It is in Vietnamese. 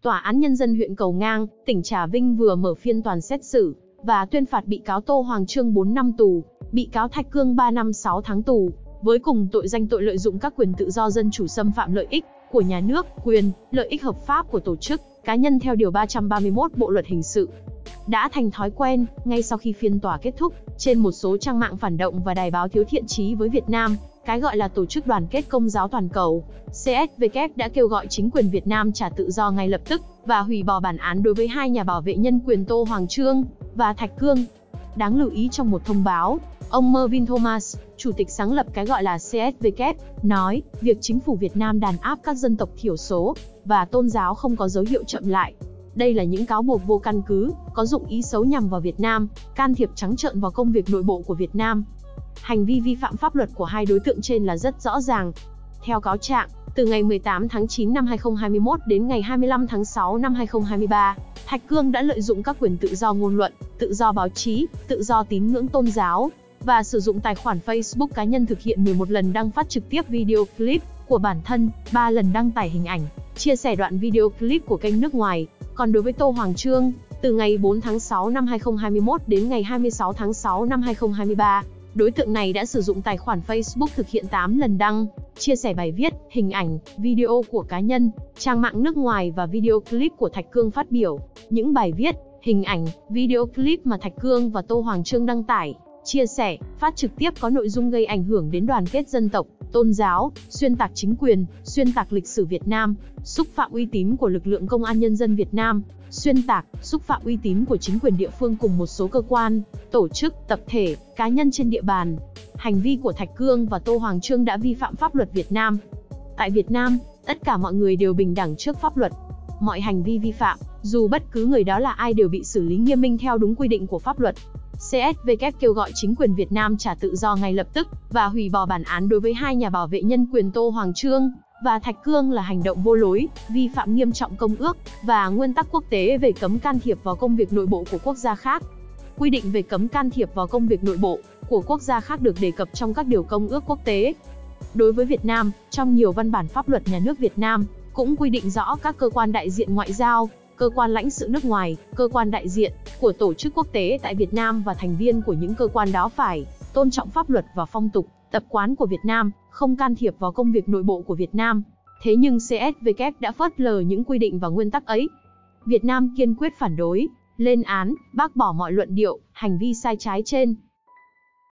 Tòa án Nhân dân huyện Cầu Ngang, tỉnh Trà Vinh vừa mở phiên tòa xét xử và tuyên phạt bị cáo Tô Hoàng Chương 4 năm tù, bị cáo Thạch Cương 3 năm 6 tháng tù, với cùng tội danh tội lợi dụng các quyền tự do dân chủ xâm phạm lợi ích của nhà nước, quyền, lợi ích hợp pháp của tổ chức, cá nhân theo Điều 331 Bộ Luật Hình sự. Đã thành thói quen, ngay sau khi phiên tòa kết thúc, trên một số trang mạng phản động và đài báo thiếu thiện chí với Việt Nam, cái gọi là Tổ chức Đoàn kết Công giáo Toàn cầu, CSWK đã kêu gọi chính quyền Việt Nam trả tự do ngay lập tức và hủy bỏ bản án đối với hai nhà bảo vệ nhân quyền Tô Hoàng Chương và Thạch Cương. Đáng lưu ý trong một thông báo, ông Mervyn Thomas, chủ tịch sáng lập cái gọi là CSWK, nói, việc chính phủ Việt Nam đàn áp các dân tộc thiểu số và tôn giáo không có dấu hiệu chậm lại. Đây là những cáo buộc vô căn cứ, có dụng ý xấu nhằm vào Việt Nam, can thiệp trắng trợn vào công việc nội bộ của Việt Nam. Hành vi vi phạm pháp luật của hai đối tượng trên là rất rõ ràng. Theo cáo trạng, từ ngày 18 tháng 9 năm 2021 đến ngày 25 tháng 6 năm 2023, Thạch Cương đã lợi dụng các quyền tự do ngôn luận, tự do báo chí, tự do tín ngưỡng tôn giáo, và sử dụng tài khoản Facebook cá nhân thực hiện 11 lần đăng phát trực tiếp video clip của bản thân, 3 lần đăng tải hình ảnh, chia sẻ đoạn video clip của kênh nước ngoài. Còn đối với Tô Hoàng Chương, từ ngày 4 tháng 6 năm 2021 đến ngày 26 tháng 6 năm 2023, đối tượng này đã sử dụng tài khoản Facebook thực hiện 8 lần đăng, chia sẻ bài viết, hình ảnh, video của cá nhân, trang mạng nước ngoài và video clip của Thạch Cương phát biểu. Những bài viết, hình ảnh, video clip mà Thạch Cương và Tô Hoàng Chương đăng tải, chia sẻ, phát trực tiếp có nội dung gây ảnh hưởng đến đoàn kết dân tộc, tôn giáo, xuyên tạc chính quyền, xuyên tạc lịch sử Việt Nam, xúc phạm uy tín của lực lượng Công an Nhân dân Việt Nam, xuyên tạc, xúc phạm uy tín của chính quyền địa phương cùng một số cơ quan, tổ chức, tập thể, cá nhân trên địa bàn. Hành vi của Thạch Cương và Tô Hoàng Chương đã vi phạm pháp luật Việt Nam. Tại Việt Nam, tất cả mọi người đều bình đẳng trước pháp luật. Mọi hành vi vi phạm, dù bất cứ người đó là ai đều bị xử lý nghiêm minh theo đúng quy định của pháp luật. CSWK kêu gọi chính quyền Việt Nam trả tự do ngay lập tức và hủy bỏ bản án đối với hai nhà bảo vệ nhân quyền Tô Hoàng Chương và Thạch Cương là hành động vô lối, vi phạm nghiêm trọng công ước và nguyên tắc quốc tế về cấm can thiệp vào công việc nội bộ của quốc gia khác. Quy định về cấm can thiệp vào công việc nội bộ của quốc gia khác được đề cập trong các điều công ước quốc tế. Đối với Việt Nam, trong nhiều văn bản pháp luật nhà nước Việt Nam cũng quy định rõ các cơ quan đại diện ngoại giao, cơ quan lãnh sự nước ngoài, cơ quan đại diện của tổ chức quốc tế tại Việt Nam và thành viên của những cơ quan đó phải tôn trọng pháp luật và phong tục, tập quán của Việt Nam, không can thiệp vào công việc nội bộ của Việt Nam. Thế nhưng CSWK đã phớt lờ những quy định và nguyên tắc ấy. Việt Nam kiên quyết phản đối, lên án, bác bỏ mọi luận điệu, hành vi sai trái trên.